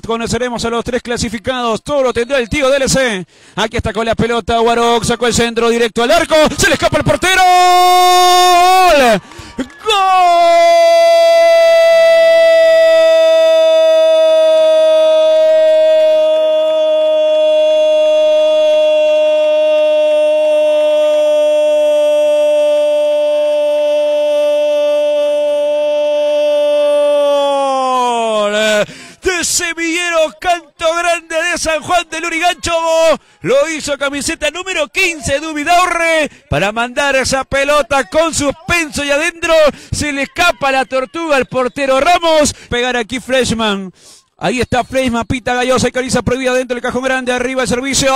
conoceremos a los 3 clasificados. Todo lo tendrá el tío DLC. Aquí está con la pelota. Warok sacó el centro directo al arco. Se le escapa el portero. De Semillero, Canto Grande de San Juan del Lurigancho. Lo hizo camiseta número 15 de Hubidaurre para mandar esa pelota con suspenso y adentro. Se le escapa la tortuga al portero Ramos. Pegar aquí Fleshman. Ahí está Fleshman, pita Gallosa y cariza prohibida dentro del cajón grande. Arriba el servicio.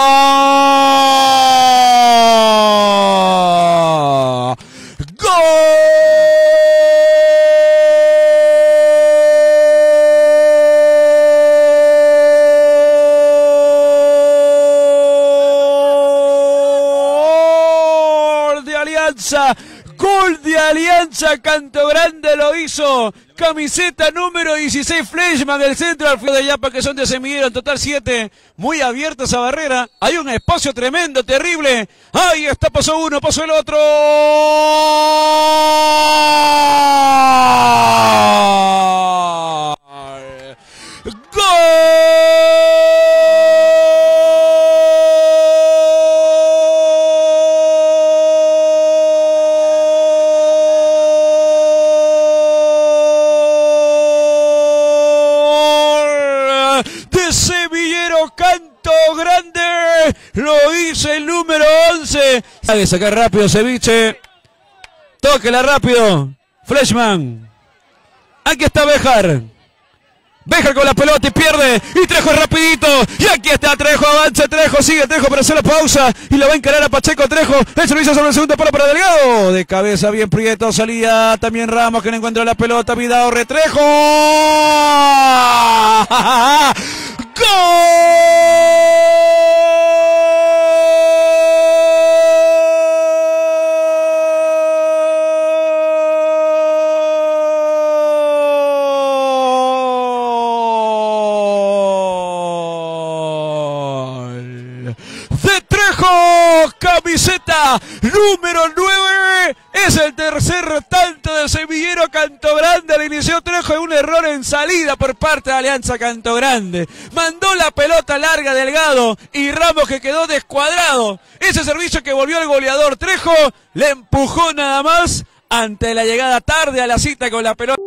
Gol de Alianza, Canto Grande lo hizo. Camiseta número 16, Fleshman, el centro al de Yapa, que son de Semillero, en total 7. Muy abierta esa barrera. Hay un espacio tremendo, terrible. Ahí está, pasó uno, pasó el otro. De Semillero, Canto Grande, lo hizo el número 11. Sabe sacar rápido Ceviche. Tóquela rápido Fleshman. Aquí está Béjar. Béjar con la pelota y pierde. Y Trejo rapidito. Y aquí está Trejo. Avanza Trejo. Sigue Trejo para hacer la pausa. Y lo va a encarar a Pacheco Trejo. El servicio sobre el segundo palo para Delgado. De cabeza bien Prieto. Salía también Ramos, que no encuentra la pelota. Vidaurre, Trejo. De Trejo, camiseta número 9, es el tercer tanto de Semillero, Canto Grande. Le inició Trejo en un error en salida por parte de Alianza Canto Grande. Mandó la pelota larga Delgado y Ramos, que quedó descuadrado. Ese servicio que volvió el goleador Trejo, le empujó nada más ante la llegada tarde a la cita con la pelota.